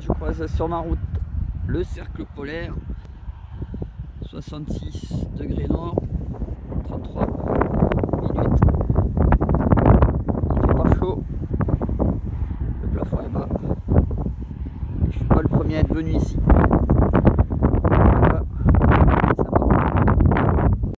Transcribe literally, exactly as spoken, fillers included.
je croise sur ma route le cercle polaire, soixante-six degrés nord, trente-trois minutes. Il fait pas chaud, le plafond est bas. Je suis pas le premier à être venu ici.